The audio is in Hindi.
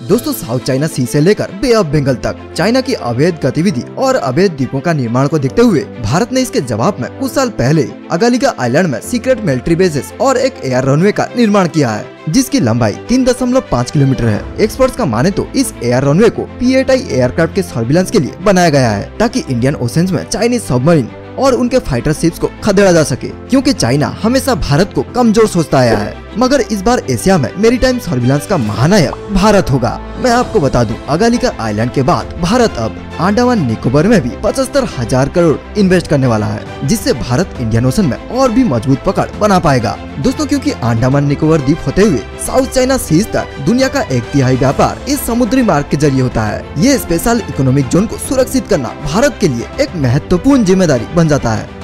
दोस्तों साउथ चाइना सी से लेकर बे ऑफ बंगाल तक चाइना की अवैध गतिविधि और अवैध द्वीपों का निर्माण को देखते हुए भारत ने इसके जवाब में कुछ साल पहले अगालिका आइलैंड में सीक्रेट मिलिट्री बेसेस और एक एयर रनवे का निर्माण किया है, जिसकी लंबाई 3.5 किलोमीटर है। एक्सपर्ट्स का माने तो इस एयर रनवे को P-8I एयरक्राफ्ट के सर्विलांस के लिए बनाया गया है, ताकि इंडियन ओशंस में चाइनीज सबमरीन और उनके फाइटर शिप्स को खदेड़ा जा सके, क्योंकि चाइना हमेशा भारत को कमजोर सोचता आया है। मगर इस बार एशिया में मैरीटाइम सर्विलांस का महानायक भारत होगा। मैं आपको बता दूं, अगालिका आइलैंड के बाद भारत अब अंडमान निकोबार में भी 75,000 करोड़ इन्वेस्ट करने वाला है, जिससे भारत इंडियन ओशन में और भी मजबूत पकड़ बना पाएगा। दोस्तों क्योंकि अंडमान निकोबार द्वीप होते हुए साउथ चाइना सीज तक दुनिया का 1/3 व्यापार इस समुद्री मार्ग के जरिए होता है। ये स्पेशल इकोनॉमिक जोन को सुरक्षित करना भारत के लिए एक महत्वपूर्ण जिम्मेदारी बन जाता है।